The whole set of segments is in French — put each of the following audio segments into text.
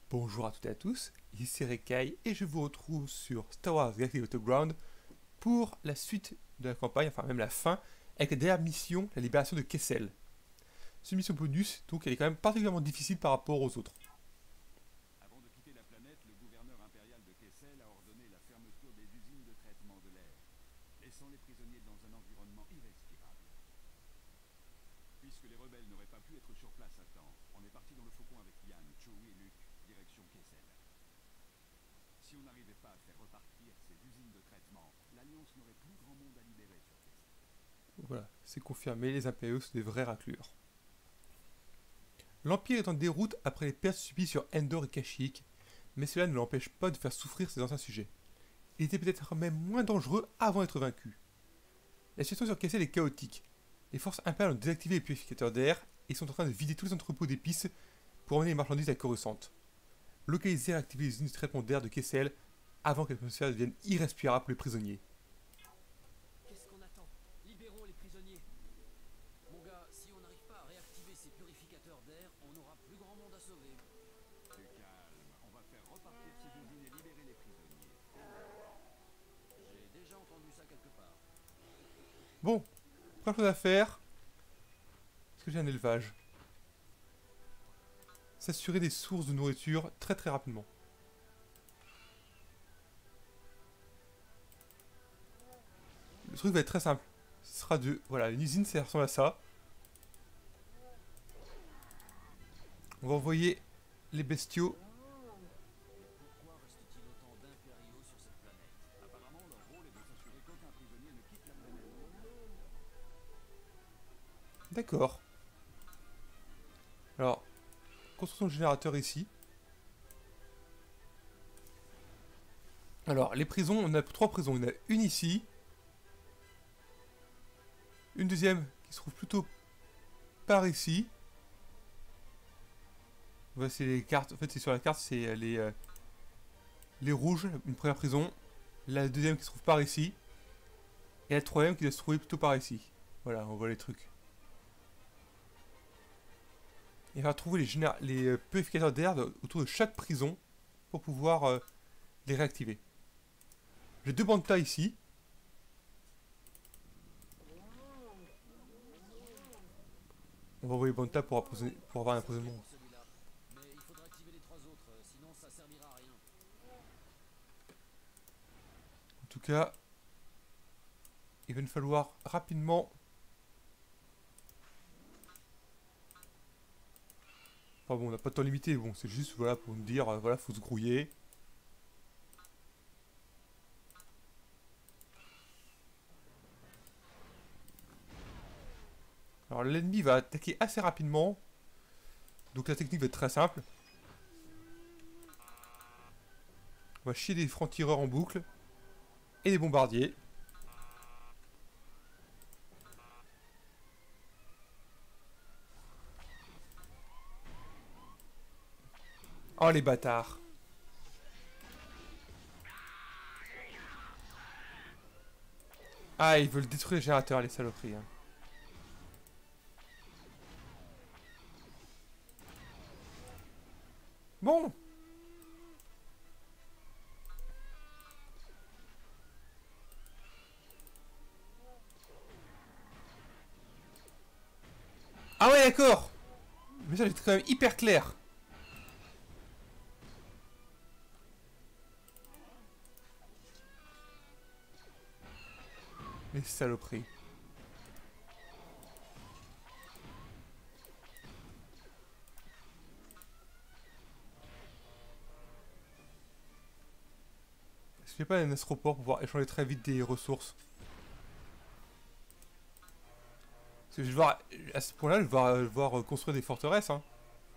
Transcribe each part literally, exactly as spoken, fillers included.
Bonjour à toutes et à tous, ici c'est Rekai et je vous retrouve sur Star Wars Galactic Battleground pour la suite de la campagne, enfin même la fin, avec la dernière mission, la libération de Kessel. C'est une mission bonus, donc elle est quand même particulièrement difficile par rapport aux autres. Avant de quitter la planète, le gouverneur impérial de Kessel a ordonné la fermeture des usines de traitement de l'air, laissant les prisonniers dans un environnement irrespirable. Puisque les rebelles n'auraient pas pu être sur place à temps, on est parti dans le faucon avec Yann, Chewie et Luke, direction Kessel. Si on n'arrivait pas à faire repartir ces usines de traitement, l'Alliance n'aurait plus grand monde à libérer sur Kessel. Voilà, c'est confirmé, les impériaux sont des vrais raclures. L'Empire est en déroute après les pertes subies sur Endor et Kashyyyk, mais cela ne l'empêche pas de faire souffrir ses anciens sujets. Il était peut-être même moins dangereux avant d'être vaincu. La situation sur Kessel est chaotique. Les forces impériales ont désactivé les purificateurs d'air et sont en train de vider tous les entrepôts d'épices pour emmener les marchandises à Coruscant. Localiser et activer les usines de traitement d'air de Kessel avant que l'atmosphère devienne irrespirable pour les prisonniers. Qu'est-ce qu'on attend? Libérons les prisonniers. Mon gars, si on n'arrive pas à réactiver ces purificateurs d'air, on n'aura plus grand monde à sauver. Du calme, on va faire repartir ces usines et libérer les prisonniers. J'ai déjà entendu ça quelque part. Bon, première chose à faire, est-ce que j'ai un élevage? S'assurer des sources de nourriture très très rapidement. Le truc va être très simple. Ce sera de... Voilà, une usine, ça ressemble à ça. On va envoyer les bestiaux. Pourquoi reste-t-il autant d'impériaux sur cette planète? Apparemment, leur rôle est de s'assurer qu'aucun prisonnier ne quitte la planète. D'accord. Alors, construction de générateur ici. Alors, les prisons, on a trois prisons. Il y en a une ici. Une deuxième qui se trouve plutôt par ici. Voilà, c'est les cartes. En fait, c'est sur la carte, c'est les, euh, les rouges, une première prison. La deuxième qui se trouve par ici. Et la troisième qui doit se trouver plutôt par ici. Voilà, on voit les trucs. Et on va trouver les, généra les euh, purificateurs d'air autour de chaque prison pour pouvoir euh, les réactiver. J'ai deux bantas ici. On va envoyer Banta pour, pour avoir un approvisionnement. Pour celui-là. Mais il faudra activer les trois autres, euh, sinon ça servira à rien. En tout cas, il va nous falloir rapidement... Enfin bon, on n'a pas de temps limité, bon, c'est juste voilà, pour nous dire, euh, voilà, faut se grouiller. Alors l'ennemi va attaquer assez rapidement. Donc la technique va être très simple. On va chier des francs-tireurs en boucle. Et des bombardiers. Oh les bâtards. Ah, ils veulent détruire les générateurs, les saloperies. Hein. Bon. Ah ouais, d'accord. Mais ça, c'est quand même hyper clair. Les saloperies. Est-ce qu'il n'y a pas un astroport pour pouvoir échanger très vite des ressources? Parce que je vais devoir, à ce point-là, je vais devoir, je vais devoir construire des forteresses. Hein.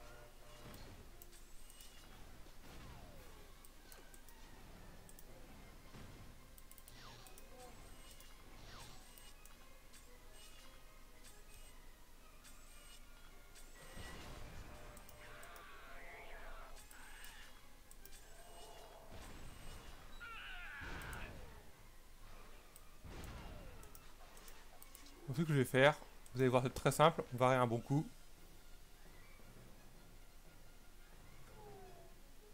Donc ce que je vais faire, vous allez voir, c'est très simple, on va arrêter un bon coup.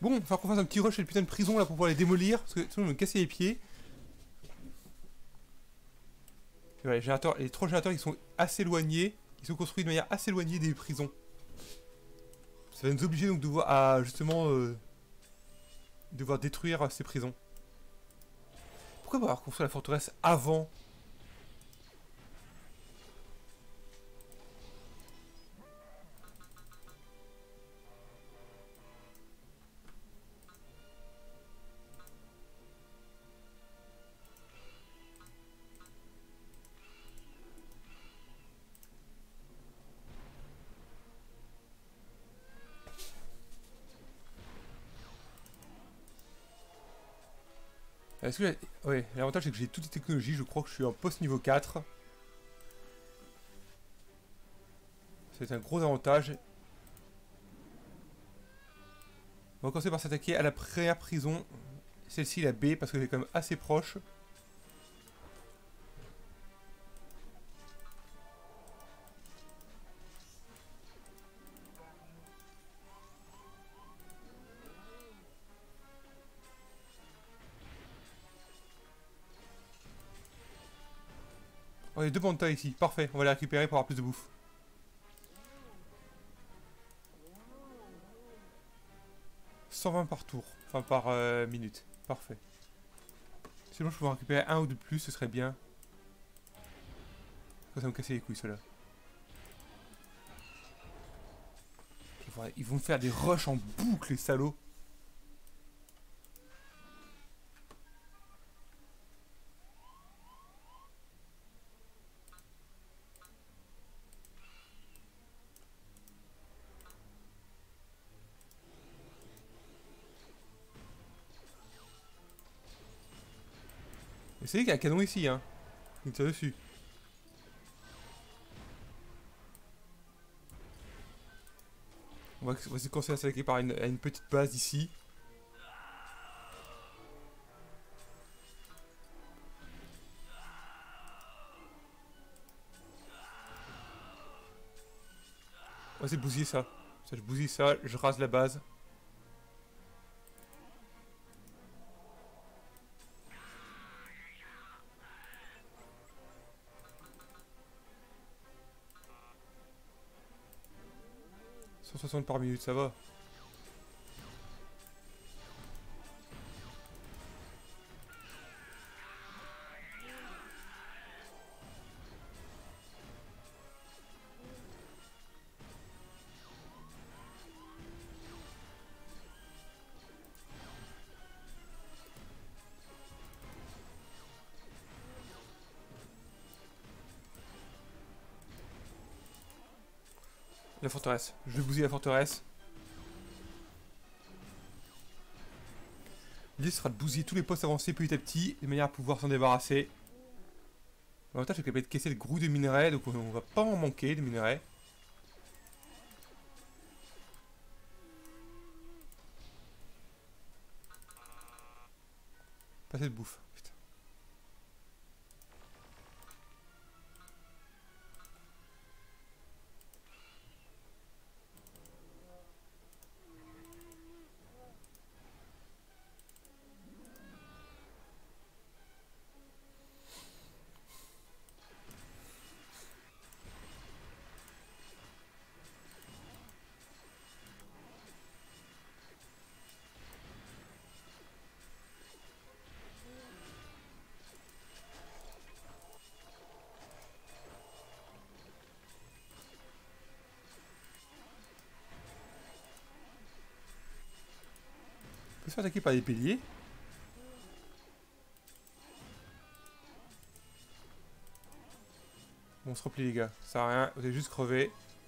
Bon, il va falloir qu'on fasse un petit rush à la putain de prison là pour pouvoir les démolir, parce que sinon ils vont me casser les pieds. Et voilà, les, générateurs, les trois générateurs ils sont assez éloignés, ils sont construits de manière assez éloignée des prisons. Ça va nous obliger donc de voir à justement euh, devoir détruire ces prisons. Pourquoi avoir construit la forteresse avant? Est-ce que j'ai... Ouais, l'avantage c'est que j'ai toutes les technologies, je crois que je suis en post niveau quatre. C'est un gros avantage. On va commencer par s'attaquer à la première prison. Celle-ci, la B, parce que c'est quand même assez proche. Oh, il y a deux pandas ici, parfait, on va les récupérer pour avoir plus de bouffe. cent vingt par tour, enfin par euh, minute, parfait. Sinon je pourrais en récupérer un ou deux de plus, ce serait bien. Ça va me casser les couilles ceux-là. Ils vont me faire des rushs en boucle les salauds. Mais c'est qu'il y a un canon ici, hein. Il tire dessus. On va, on va essayer de commencer à s'attaquer par une, à une petite base ici. On va essayer de bousiller ça. Ça, je bousille ça, je rase la base. cent soixante par minute, ça va. La forteresse. Je vais bousiller la forteresse. L'idée sera de bousiller tous les postes avancés petit à petit, de manière à pouvoir s'en débarrasser. L'avantage c'est qu'elle peut être caissée le gros de minerais, donc on va pas en manquer de minerais. Pas assez de bouffe. Putain. On peut se faire attaquer par des piliers. Bon, on se replie les gars, ça sert à rien, vous allez juste crever.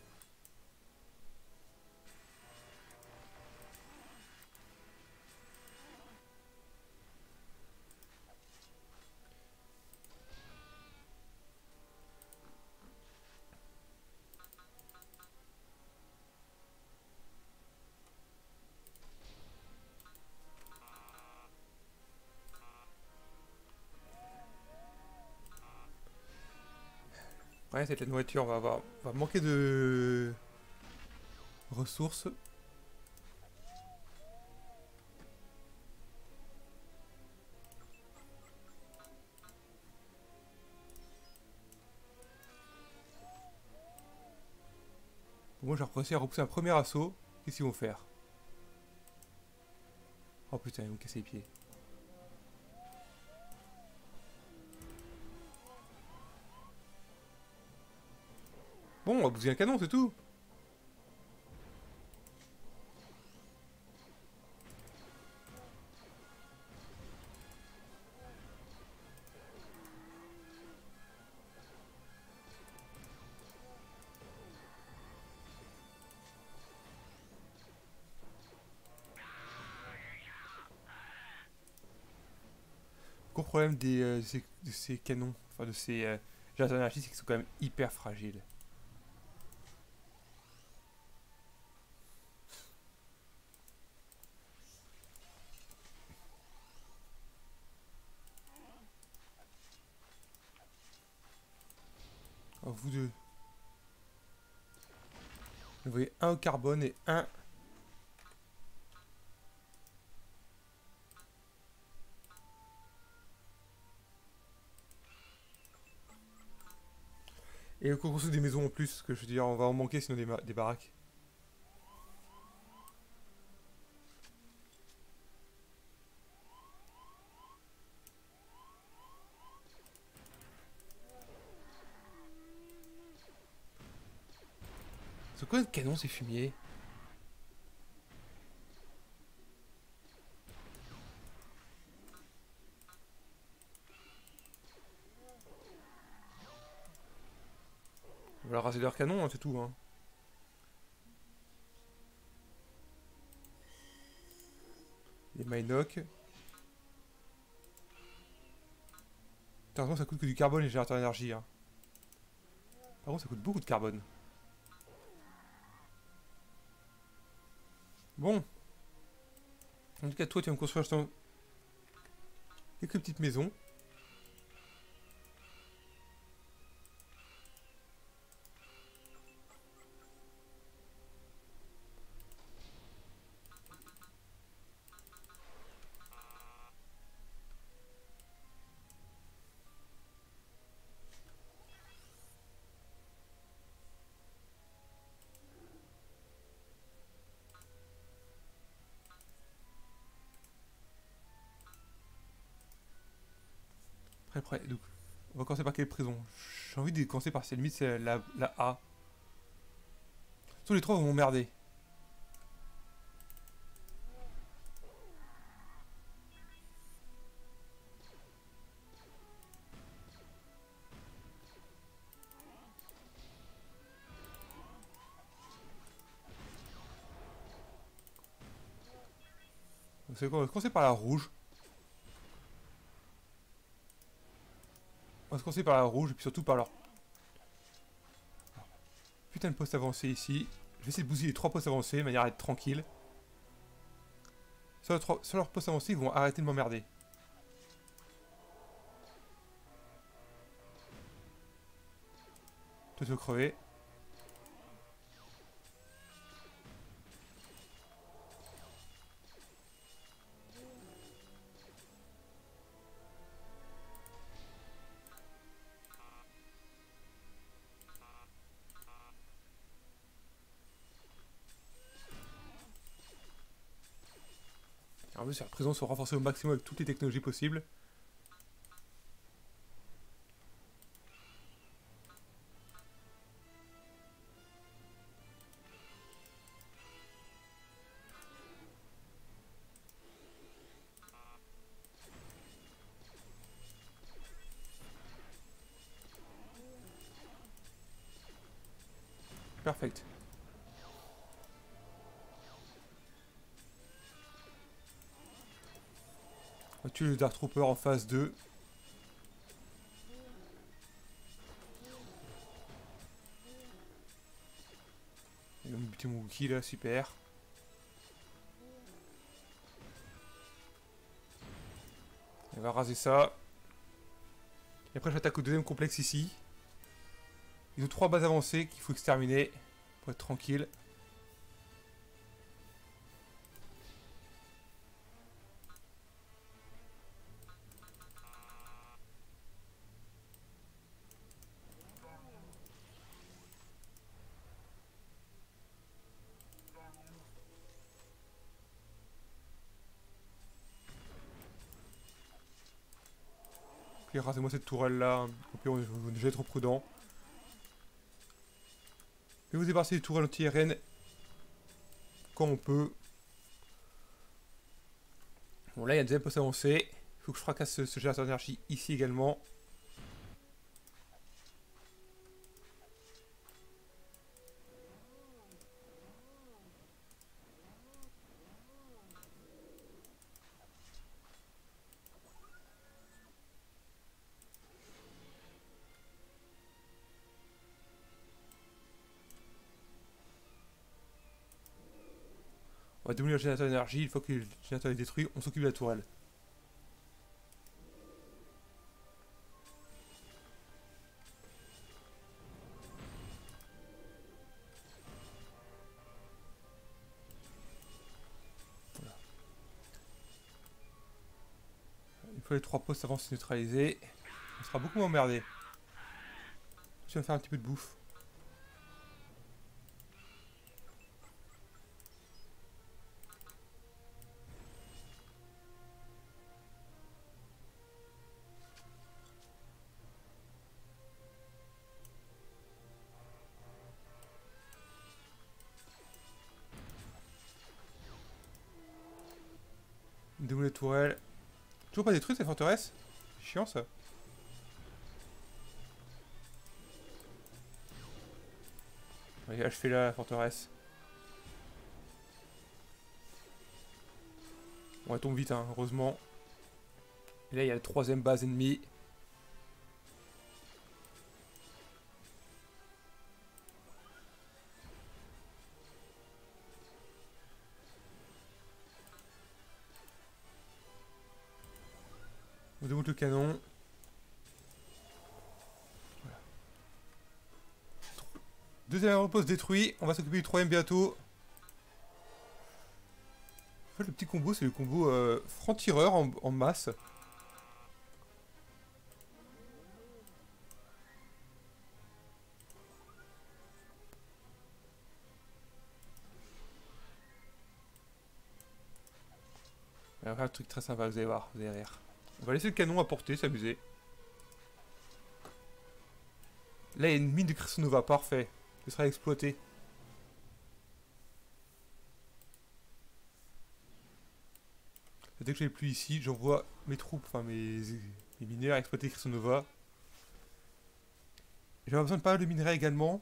Ouais, c'est la nourriture, on va avoir, on va manquer de ressources. Moi, j'ai réussi à repousser un premier assaut. Qu'est-ce qu'ils vont faire? Oh putain, ils vont casser les pieds. Bon, on va bouger un canon, c'est tout. Le gros problème des, euh, de, ces, de ces canons, enfin de ces euh, générateurs d'énergie, c'est qu'ils sont quand même hyper fragiles. Oh, vous deux. Vous voyez un au carbone et un... Et on construit des maisons en plus, que je veux dire, on va en manquer sinon des, des baraques. C'est quoi le canon, ces fumiers? On va raser leur canon, hein, c'est tout. Hein. Les Minoc. Par contre, ça coûte que du carbone les générateurs d'énergie. Hein. Par contre, ça coûte beaucoup de carbone. Bon. En tout cas, toi, tu vas me construire ton... quelques petites maisons. Après, après, donc, on va commencer par quelle prison? J'ai envie de commencer par cette limite, c'est la, la A. Tous les trois vont m'emmerder. Vous savez quoi, on va commencer par la rouge. On va commencer par la rouge et puis surtout par leur... Putain de poste avancé ici. Je vais essayer de bousiller les trois postes avancés de manière à être tranquille. Sur, le trois... sur leur poste avancé, ils vont arrêter de m'emmerder. Toi, tu veux crever. En plus, la prison sont renforcées au maximum avec toutes les technologies possibles. Perfect. On va tuer le Dark Trooper en phase deux. Il va me buter mon Wookie là, super. Il va raser ça. Et après j'attaque au deuxième complexe ici. Ils ont trois bases avancées qu'il faut exterminer pour être tranquille. Ok, rasez-moi cette tourelle là. Au pire, on est déjà trop prudent. Je vais vous débarrasser des tourelles anti-aériennes quand on peut. Bon, là, il y a un deuxième poste avancé. Il faut que je fracasse ce, ce générateur d'énergie ici également. On va démolir le générateur d'énergie. Une fois que le générateur est détruit, on s'occupe de la tourelle. Une fois les trois postes avancés neutralisés, on sera beaucoup moins emmerdé. Je vais me faire un petit peu de bouffe. Démouler les tourelles. Toujours pas détruite cette forteresse? C'est chiant ça. Allez, achevez la forteresse. Bon, elle tombe vite, hein, heureusement. Et là, il y a la troisième base ennemie. On démonte le canon. Voilà. Deuxième repose détruit. On va s'occuper du troisième bientôt. En fait, le petit combo, c'est le combo euh, franc-tireur en, en masse. On va faire un truc très sympa, vous allez voir, vous allez rire. On va laisser le canon à portée, s'amuser. Là, il y a une mine de Crystal Nova, parfait. Ce sera exploité. Dès que j'ai plus ici, j'envoie mes troupes, enfin mes, mes mineurs à exploiter Crystal Nova. J'aurai besoin de pas mal de minerais également.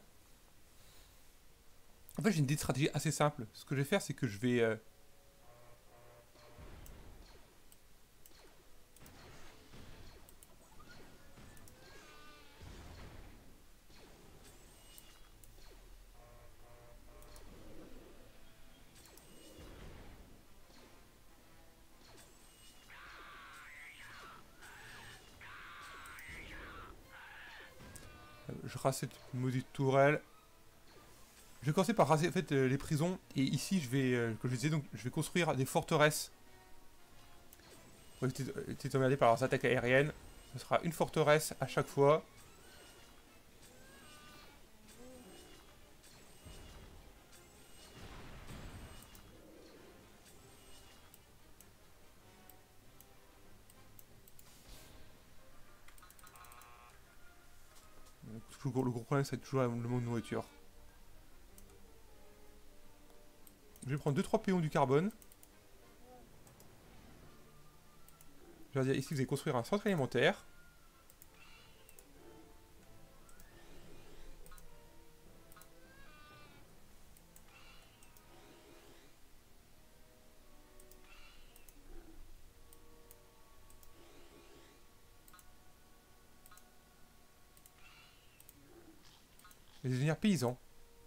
En fait, j'ai une idée de stratégie assez simple. Ce que je vais faire, c'est que je vais... Euh, je rase cette maudite tourelle. Je vais commencer par raser en fait, euh, les prisons. Et ici, je vais, euh, comme je disais, donc, je vais construire des forteresses. Pour éviter d'être emmerdé par leurs attaques aériennes. Ce sera une forteresse à chaque fois. Le gros, le gros problème, c'est toujours le manque de nourriture. Je vais prendre deux trois péons du carbone. Je vais dire ici, vous allez construire un centre alimentaire. Et devenir paysan.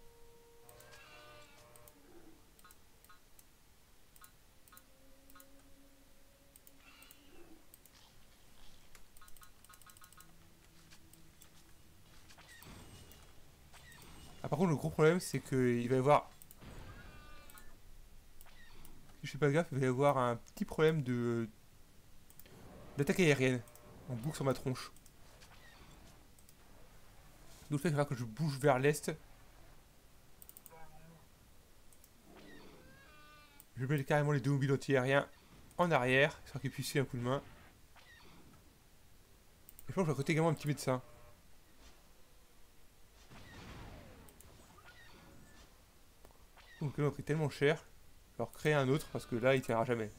Ah, par contre, le gros problème, c'est qu'il va y avoir... Si je fais pas gaffe, il va y avoir un petit problème de... d'attaque aérienne. En boucle sur ma tronche. Donc, il va falloir que je bouge vers l'est. Je mets carrément les deux mobiles anti-aériens en arrière, histoire qu'ils puissent filer un coup de main. je pense que je vais recruter également un petit médecin. Donc là, on a pris tellement cher. Je vais en recréer un autre parce que là, il tiendra jamais.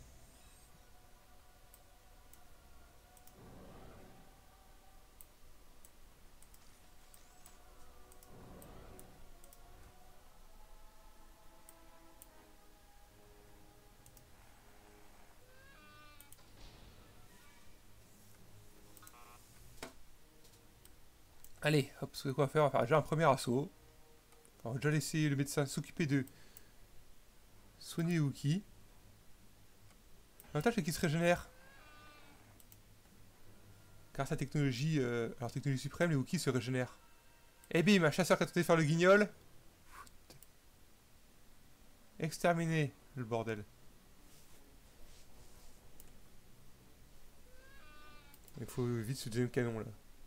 Allez, hop, ce qu'on va faire, on va faire déjà un premier assaut. On va déjà laisser le médecin s'occuper de soigner les Wookiees. L'avantage c'est qu'il se régénère. Grâce à la technologie, euh, alors technologie suprême, les Wookiees se régénèrent. Et bim, un chasseur qui a tenté de faire le guignol. Exterminé, le bordel. Il faut vite ce deuxième canon là.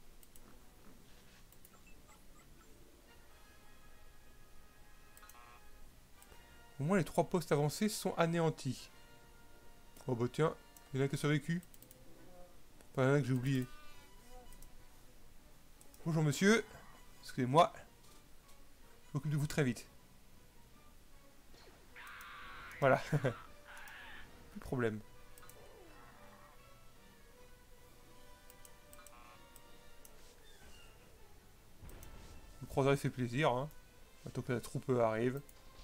Au moins les trois postes avancés sont anéantis. Oh bah tiens, il y en a qui a survécu. Enfin, il y en a que j'ai oublié. Bonjour monsieur. Excusez-moi. Je m'occupe de vous très vite. Voilà. Plus de problème. Le croiseur fait plaisir. Hein. Maintenant que la troupe arrive.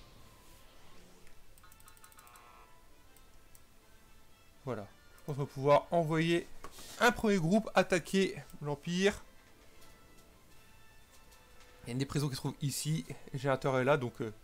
Voilà. Je pense qu'on va pouvoir envoyer un premier groupe attaquer l'Empire. Il y a une des prisons qui se trouve ici. Le générateur est là, donc... Euh...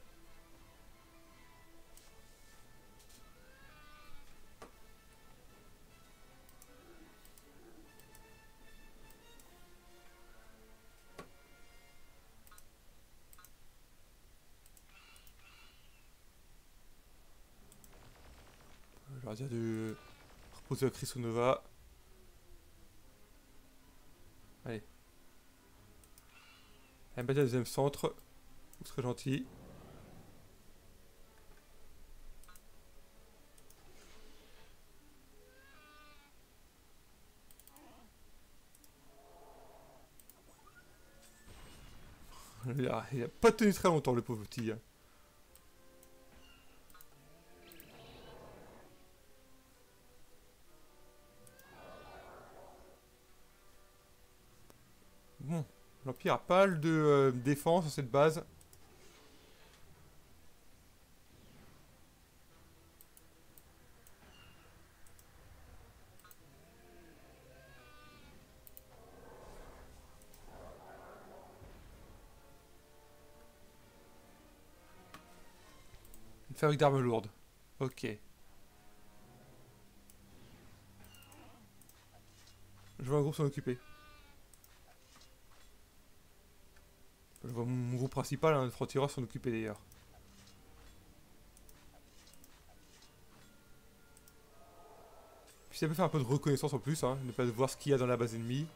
Je vais dire de reposer à Chrysonova. Allez. Un bataille deuxième centre. Vous serez gentil. Il a, il a pas tenu très longtemps le pauvre petit. Hein. Bon, l'Empire a pas mal de euh, défense sur cette base. Une fabrique d'armes lourdes. Ok. Je vois un groupe s'en occuper. Je vois mon groupe principal, un franc-tireur, s'en occuper d'ailleurs. Puis ça peut faire un peu de reconnaissance en plus, hein, ne pas voir ce qu'il y a dans la base ennemie.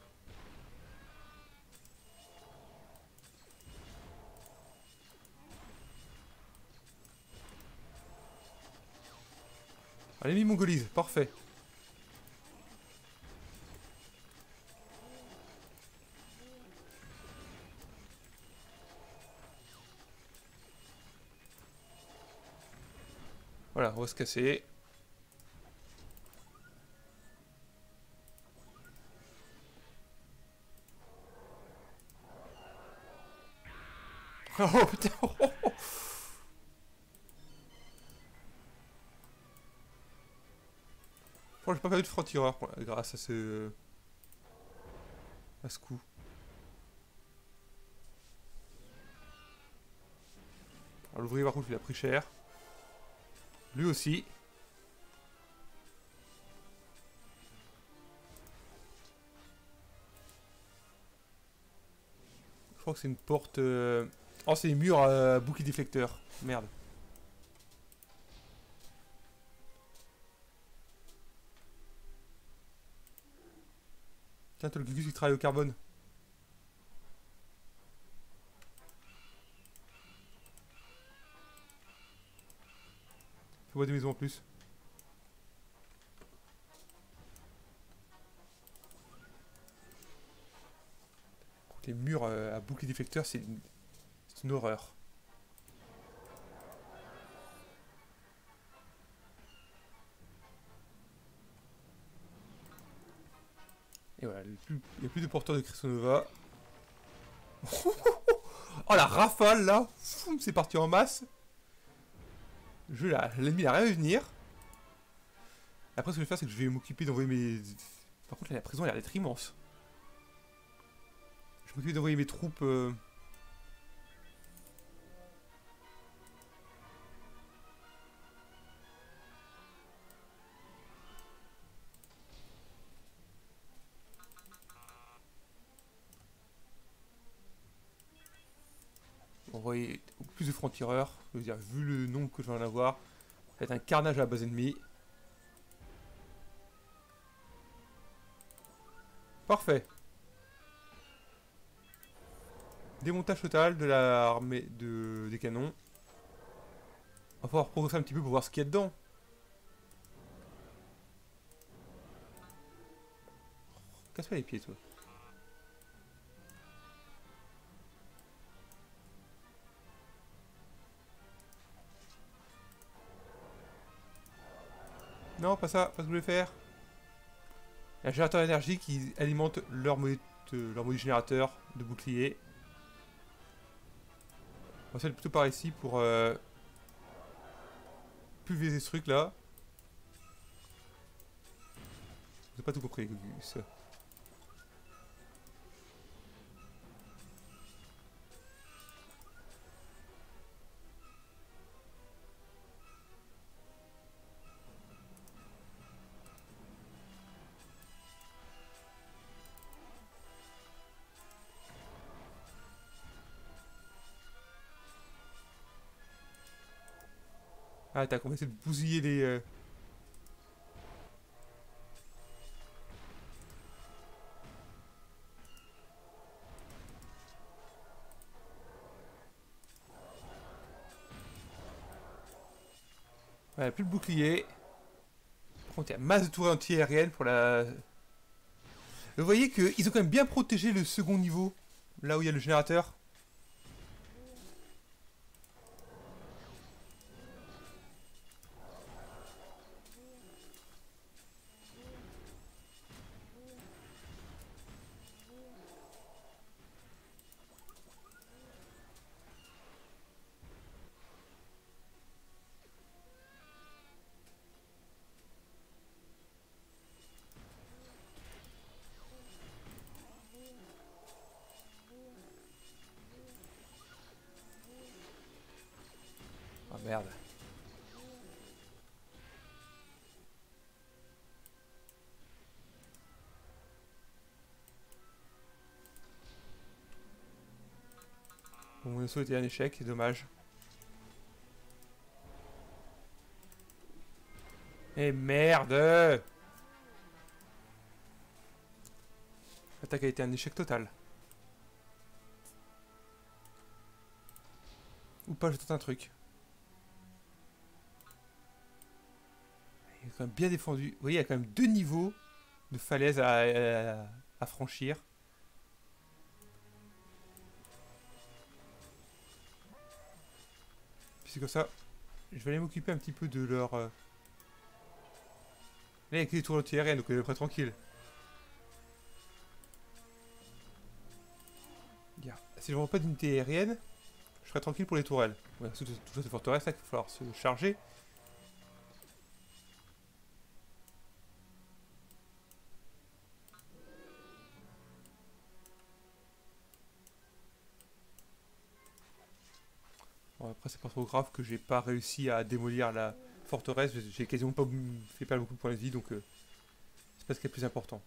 Allez, mis mongolise, parfait. Voilà, on va se casser. Oh putain. Oh, oh, oh. Bon, j'ai pas perdu de franc-tireur grâce à ce... à ce coup. Alors l'ouvrier par contre il a pris cher. Lui aussi. Je crois que c'est une porte... Euh... Oh c'est une mur à bouclier déflecteur. Merde. Tiens, t'as le Gugus qui travaille au carbone. Fais-moi des maisons en plus. Les murs euh, à bouclier déflecteur, c'est une... c'est une horreur. Et voilà, le plus... il n'y a plus de porteurs de Cresonova. Oh la rafale là, c'est parti en masse. Je là, l'ennemi n'a rien à venir. Après, ce que je vais faire, c'est que je vais m'occuper d'envoyer mes... Par contre, là, la prison, elle a l'air d'être immense. Je vais m'occuper d'envoyer mes troupes... Euh... envoyer plus de francs-tireurs. Je veux dire, vu le nombre que je vais en avoir, ça va être un carnage à la base ennemie. Parfait. Démontage total de l'armée de... des canons. On va pouvoir progresser un petit peu pour voir ce qu'il y a dedans. Casse pas les pieds, toi. Non, pas ça, pas ce que je voulais faire. Un générateur d'énergie qui alimente leur mode, leur mode générateur de bouclier. On va faire plutôt par ici pour euh, pulvériser ce truc là. J'ai pas tout compris, ça. Ah, t'as commencé de bousiller les... Euh... Voilà, plus de bouclier. Par contre, il y a masse de tours anti-aériennes pour la... Vous voyez qu'ils ont quand même bien protégé le second niveau. Là où il y a le générateur. Ah merde. Bon, mon assaut était un échec, c'est dommage. Et merde! L'attaque a été un échec total. Ou pas, je tente un truc. Il est quand même bien défendu. Vous voyez, il y a quand même deux niveaux de falaise à, à, à franchir. Puis c'est comme ça. Je vais aller m'occuper un petit peu de leur... Euh... Là, il y a que des tours anti-aériennes, donc on est à peu près tranquille. Regarde. Si je ne vois pas d'unité aérienne, je serai tranquille pour les tourelles. Ouais, tout, tout, tout cette forteresse là qu'il va falloir se charger. Bon, après, c'est pas trop grave que j'ai pas réussi à démolir la forteresse. J'ai quasiment pas fait perdre beaucoup de points de vie, donc euh, c'est pas ce qui est le plus important.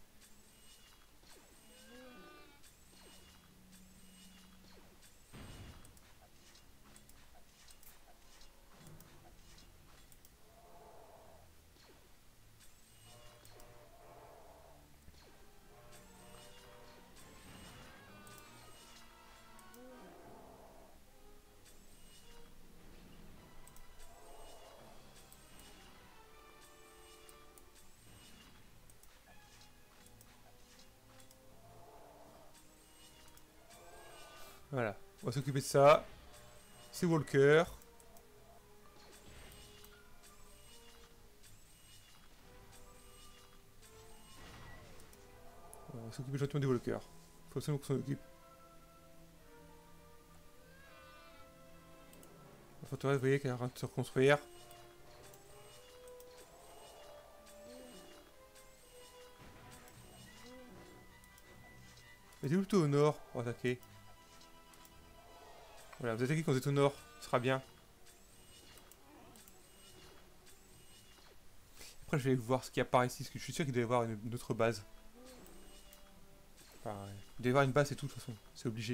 Voilà, on va s'occuper de ça. C'est Walker. On va s'occuper gentiment des Walkers. Faut absolument qu'on s'en occupe. La forteresse, vous voyez qu'elle est en train de se reconstruire. Elle était plutôt au nord pour attaquer. Voilà, vous attaquez quand vous êtes au nord, ce sera bien. Après, je vais voir ce qu'il y a par ici, parce que je suis sûr qu'il doit y avoir une, une autre base. Enfin, il doit y avoir une base et tout, de toute façon, c'est obligé.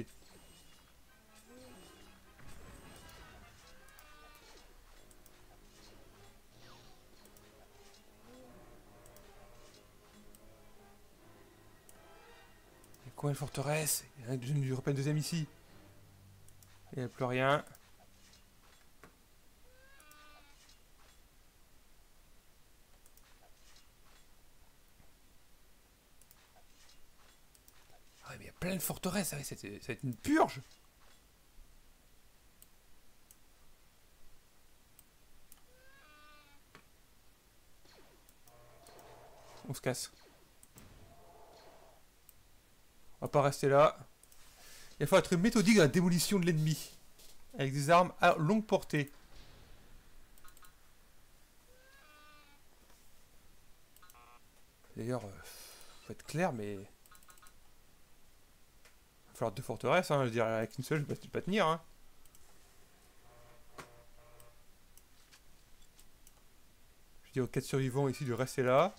Il y a combien de forteresses? Il y a une, une, une deuxième ici. Il n'y a plus rien. Ah ouais, mais il y a plein de forteresses, ça va être une purge. On se casse. On va pas rester là. Il va falloir être méthodique dans la démolition de l'ennemi. Avec des armes à longue portée. D'ailleurs, euh, faut être clair, mais... Il va falloir deux forteresses, hein. Je veux dire, avec une seule, je ne vais pas tenir, hein. Je dis aux quatre survivants ici de rester là.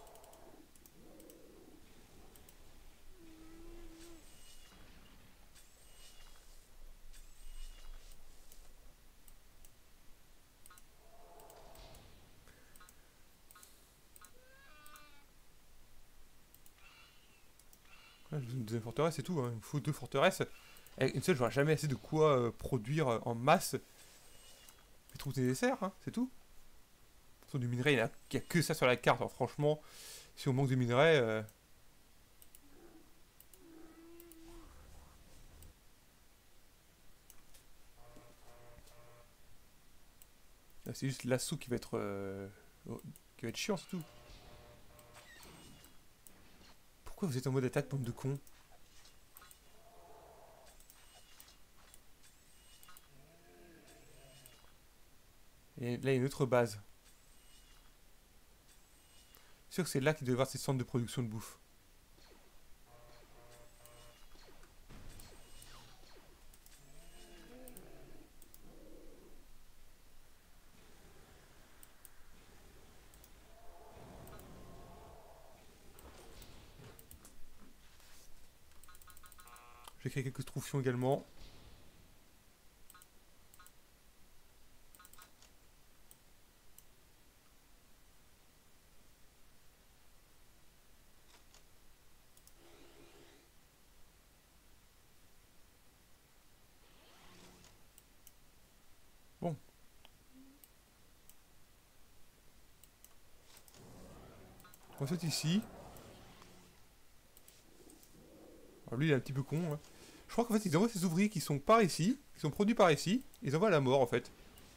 Ouais, une deuxième forteresse, c'est tout, hein. Il me faut deux forteresses. Avec une seule, j'aurai jamais assez de quoi euh, produire euh, en masse les troupes nécessaires, hein. C'est tout. Pour du minerai, il n'y a, a que ça sur la carte. Alors, franchement, si on manque de minerai... Euh... C'est juste l'assaut qui va être... Euh... qui va être chiant, c'est tout. Pourquoi vous êtes en mode attaque, bande de cons? Et là, il y a une autre base. C'est sûr que c'est là qu'il doit y avoir ces centres de production de bouffe. Je vais créer quelques troufions également. Bon. On saute ici. Alors lui, il est un petit peu con, hein. Je crois qu'en fait, ils envoient ces ouvriers qui sont par ici, qui sont produits par ici, ils envoient à la mort, en fait.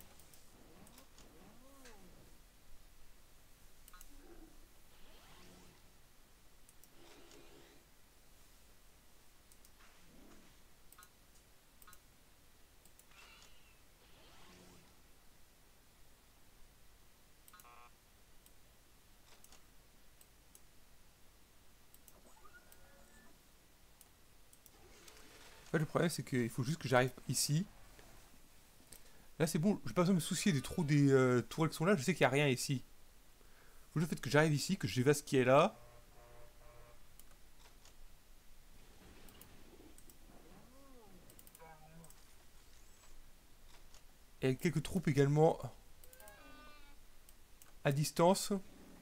En fait, le problème, c'est qu'il faut juste que j'arrive ici. Là, c'est bon, j'ai pas besoin de me soucier des trous des euh, tourelles qui sont là, je sais qu'il n'y a rien ici. Faut juste le fait que j'arrive ici, que je vois ce qui est là. Et quelques troupes également à distance.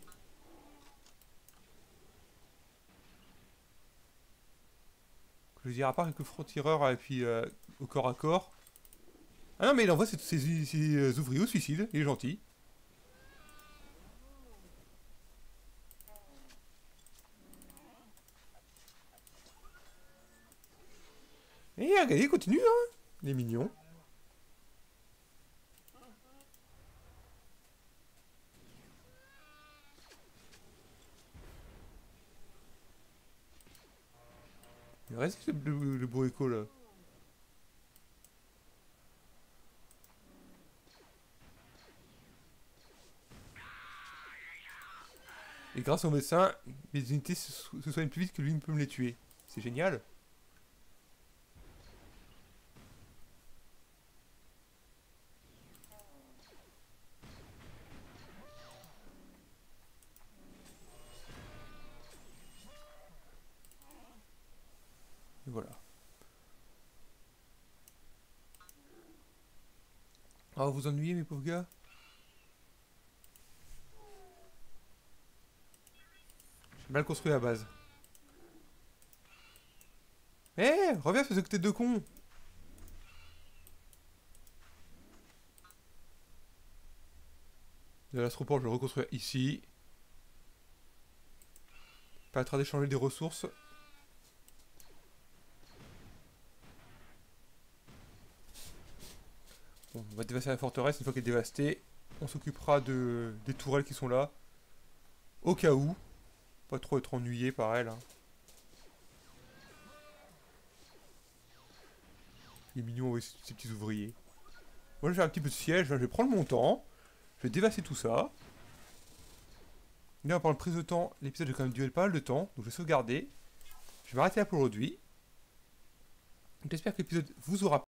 Je veux dire, à part quelques francs-tireurs et puis euh, au corps à corps. Ah non, mais il envoie ces, ces, ces euh, ouvriers au suicide, il est gentil. Et regardez, il continue, hein. Il est mignon. Il reste le, le, le bourrico là. Et grâce au médecin, les unités se, se soignent plus vite que lui ne peut me les tuer. C'est génial. Et voilà. Ah, vous vous ennuyez mes pauvres gars? J'ai mal construit la base. Eh hey, reviens sur ce côté de con. De l'astroport, je vais le reconstruire ici. Permettra d'échanger des ressources. Bon, on va dévaster la forteresse. Une fois qu'elle est dévastée, on s'occupera de, des tourelles qui sont là. Au cas où. Pas trop être ennuyé par elle. Hein. Il est mignon avec ces petits ouvriers. Moi, je vais faire un petit peu de siège. Je vais prendre mon temps. Je vais dévasser tout ça. Là, pendant le prise de temps, l'épisode a quand même duré pas mal de temps. Donc, je vais sauvegarder. Je vais m'arrêter là pour aujourd'hui. J'espère que l'épisode vous aura plu.